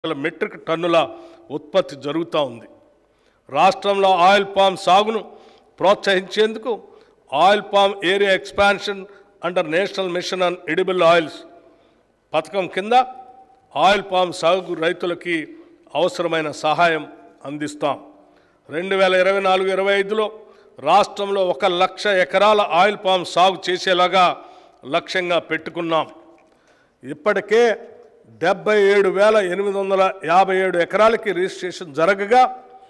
Metric టన్నుల ఉత్పత్తి జరుగుతూ ఉంది. రాష్ట్రంలో ఆయిల్ పామ్ సాగును ప్రోత్సహించేందుకు oil palm area expansion under national mission on edible oils పథకం కింద ఆయిల్ పామ్ సాగు రైతులకి అవసరమైన సహాయం అందిస్తాం. 2024-25లో రాష్ట్రంలో 1 లక్ష ఎకరాల ఆయిల్ పామ్ సాగు చేసేలాగా లక్ష్యంగా పెట్టుకున్నాం. ఇప్పటికే 77,857 ఎకరాలకి రిజిస్ట్రేషన్ జరగగా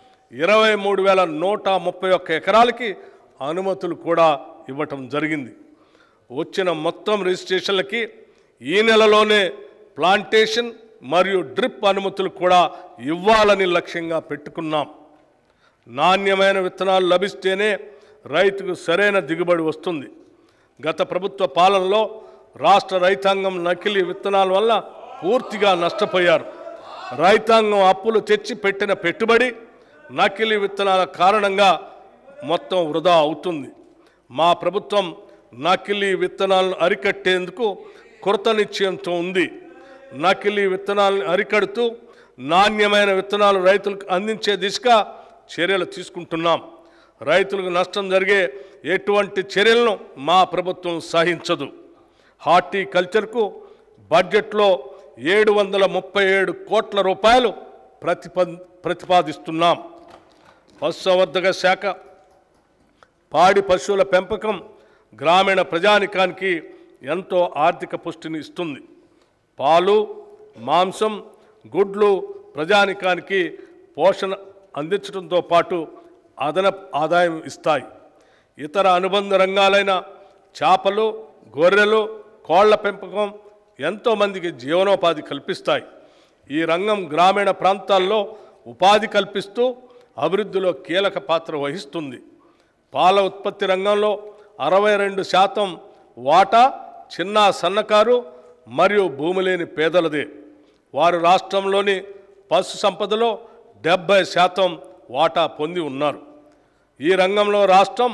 23,131 ఎకరాలకి అనుమతులు కూడా ఇవ్వటం జరిగింది. వచ్చిన మొత్తం రిజిస్ట్రేషన్లకి ఈ నెలలోనే ప్లాంటేషన్ మరియు డ్రిప్ అనుమతులు కూడా ఇవ్వాలని లక్ష్యంగా పెట్టుకున్నాం. నాణ్యమైన విత్తనాలు లభిస్తేనే రైతుకు సరైన దిగుబడి వస్తుంది. గత ప్రభుత్వ పాలనలో రాష్ట్ర రైతాంగం నకిలీ విత్తనాల వల్ల పూర్తిగా నష్టపోయారు. రైతాంగం అప్పులు తెచ్చి పెట్టిన పెట్టుబడి నకిలీ విత్తనాల కారణంగా మొత్తం వృధా అవుతుంది. మా ప్రభుత్వం నకిలీ విత్తనాలను అరికట్టేందుకు కృత నిశ్చయంతో ఉంది. నకిలీ విత్తనాలను అరికడుతూ నాణ్యమైన విత్తనాలు రైతులకు అందించే దిశగా చర్యలు తీసుకుంటున్నాం. రైతులకు నష్టం జరిగే ఎటువంటి చర్యలను మా ప్రభుత్వం సహించదు. హార్టికల్చర్కు బడ్జెట్లో 737 కోట్ల రూపాయలు ప్రతిపాదిస్తున్నాం. పశుసంవర్ధక శాఖ పాడి పశువుల పెంపకం గ్రామీణ ప్రజానికానికి ఎంతో ఆర్థిక పుష్టిని ఇస్తుంది. పాలు, మాంసం, గుడ్లు ప్రజానికానికి పోషణ అందించడంతో పాటు అదనపు ఆదాయం ఇస్తాయి. ఇతర అనుబంధ రంగాలైన చేపలు, గొర్రెలు, కోళ్ల పెంపకం ఎంతోమందికి జీవనోపాధి కల్పిస్తాయి. ఈ రంగం గ్రామీణ ప్రాంతాల్లో ఉపాధి కల్పిస్తూ అభివృద్ధిలో కీలక పాత్ర వహిస్తుంది. పాల ఉత్పత్తి రంగంలో 62% వాటా చిన్న సన్నకారు మరియు భూమి లేని పేదలదే. వారు రాష్ట్రంలోని పశు సంపదలో 70% వాటా పొంది ఉన్నారు. ఈ రంగంలో రాష్ట్రం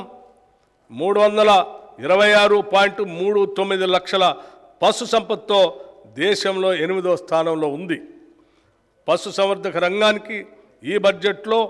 326.39 లక్షల పశు సంపదతో దేశంలో 8వ స్థానంలో ఉంది. పశు సంవర్ధక రంగానికి ఈ బడ్జెట్లో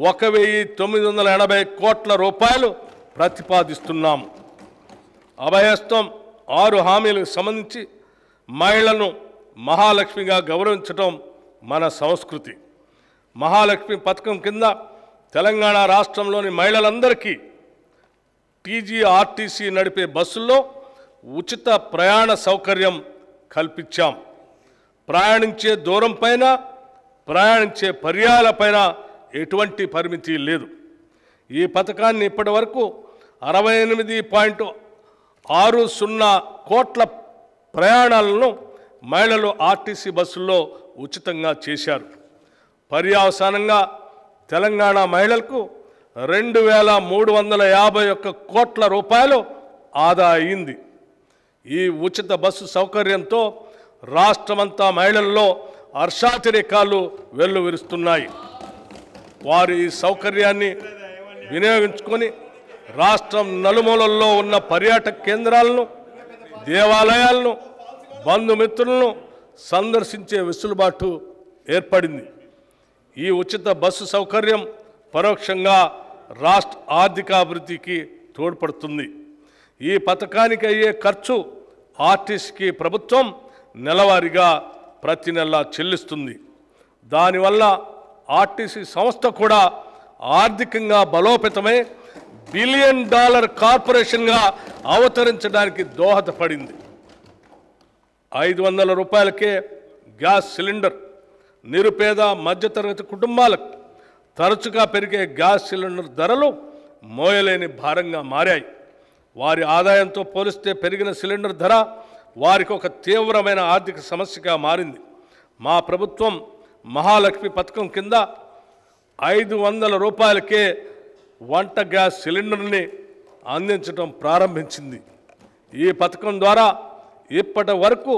1,980 కోట్ల రూపాయలు ప్రతిపాదిస్తున్నాము. అభయహస్తం 6 హామీలకు సంబంధించి మహిళలను మహాలక్ష్మిగా గౌరవించడం మన సంస్కృతి. మహాలక్ష్మి పథకం కింద తెలంగాణ రాష్ట్రంలోని మహిళలందరికీ టీజీఆర్టీసీ నడిపే బస్సుల్లో ఉచిత ప్రయాణ సౌకర్యం కల్పించాం. ప్రయాణించే దూరం పైన, ప్రయాణించే పర్యాయాలపైన ఎటువంటి పరిమితి లేదు. ఈ పథకాన్ని ఇప్పటి వరకు 68.60 కోట్ల ప్రయాణాలను మహిళలు ఆర్టీసీ బస్సుల్లో ఉచితంగా చేశారు. పర్యవసానంగా తెలంగాణ మహిళలకు 2,351 కోట్ల రూపాయలు ఆదా అయింది. ఈ ఉచిత బస్సు సౌకర్యంతో రాష్ట్రమంతా మహిళల్లో హర్షాతిరేకాలు వెల్లువిరుస్తున్నాయి. వారు ఈ సౌకర్యాన్ని వినియోగించుకొని రాష్ట్రం నలుమూలల్లో ఉన్న పర్యాటక కేంద్రాలను, దేవాలయాలను, బంధుమిత్రులను సందర్శించే వెసులుబాటు ఏర్పడింది. ఈ ఉచిత బస్సు సౌకర్యం పరోక్షంగా రాష్ట్ర ఆర్థికాభివృద్ధికి తోడ్పడుతుంది. ఈ పథకానికి అయ్యే ఖర్చు ఆర్టీసీకి ప్రభుత్వం నెలవారీగా ప్రతి నెల చెల్లిస్తుంది. దానివల్ల ఆర్టీసీ సంస్థ కూడా ఆర్థికంగా బలోపేతమై $1 బిలియన్ కార్పొరేషన్గా అవతరించడానికి దోహదపడింది. 500 రూపాయలకే గ్యాస్ సిలిండర్ నిరుపేద మధ్యతరగతి కుటుంబాలకు తరచుగా పెరిగే గ్యాస్ సిలిండర్ ధరలు మోయలేని భారంగా మారాయి. వారి ఆదాయంతో పోలిస్తే పెరిగిన సిలిండర్ ధర వారికి ఒక తీవ్రమైన ఆర్థిక సమస్యగా మారింది. మా ప్రభుత్వం మహాలక్ష్మి పథకం కింద 500 రూపాయలకే వంట గ్యాస్ సిలిండర్ని అందించడం ప్రారంభించింది. ఈ పథకం ద్వారా ఇప్పటి వరకు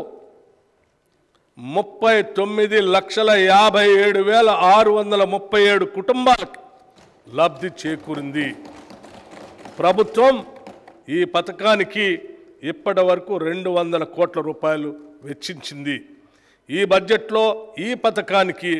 39,57,637 కుటుంబాలకు లబ్ధి చేకూరింది. ప్రభుత్వం ఈ పథకానికి ఇప్పటి వరకు 200 కోట్ల రూపాయలు వెచ్చించింది. ఈ బడ్జెట్లో ఈ పథకానికి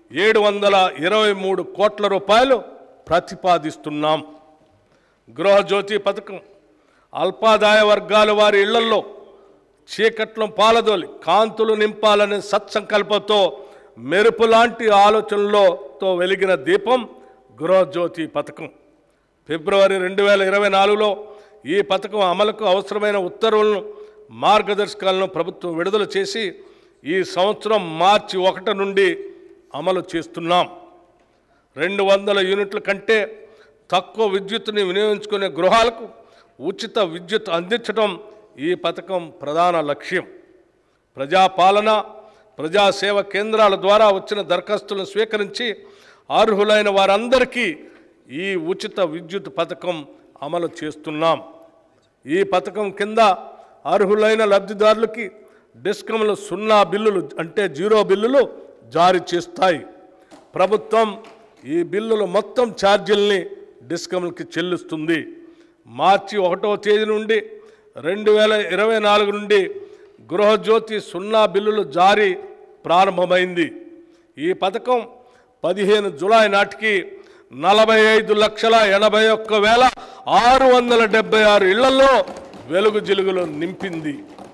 723 కోట్ల రూపాయలు ప్రతిపాదిస్తున్నాం. గృహజ్యోతి పథకం అల్పాదాయ వర్గాల వారి ఇళ్లల్లో చీకట్లను పాలదోలి కాంతులు నింపాలనే సత్సంకల్పంతో మెరుపు లాంటి ఆలోచనలతో వెలిగిన దీపం గృహజ్యోతి పథకం. ఫిబ్రవరి 2024లో ఈ పథకం అమలుకు అవసరమైన ఉత్తర్వులను మార్గదర్శకాలను ప్రభుత్వం విడుదల చేసి ఈ సంవత్సరం మార్చి 1 నుండి అమలు చేస్తున్నాం. 200 యూనిట్ల కంటే తక్కువ విద్యుత్తుని వినియోగించుకునే గృహాలకు ఉచిత విద్యుత్ అందించడం ఈ పథకం ప్రధాన లక్ష్యం. ప్రజాపాలన ప్రజాసేవ కేంద్రాల ద్వారా వచ్చిన దరఖాస్తులను స్వీకరించి అర్హులైన వారందరికీ ఈ ఉచిత విద్యుత్ పథకం అమలు చేస్తున్నాం. ఈ పథకం కింద అర్హులైన లబ్ధిదారులకి డిస్కంలు 0 బిల్లులు అంటే 0 బిల్లులు జారీ చేస్తాయి. ప్రభుత్వం ఈ బిల్లుల మొత్తం ఛార్జీల్ని డిస్కంలకి చెల్లిస్తుంది. మార్చి 1వ తేదీ నుండి 2024 నుండి గృహజ్యోతి 0 బిల్లులు జారీ ప్రారంభమైంది. ఈ పథకం 15 జూలై నాటికి 45,81,676 ఇళ్లలో వెలుగు జిలుగులు నింపింది.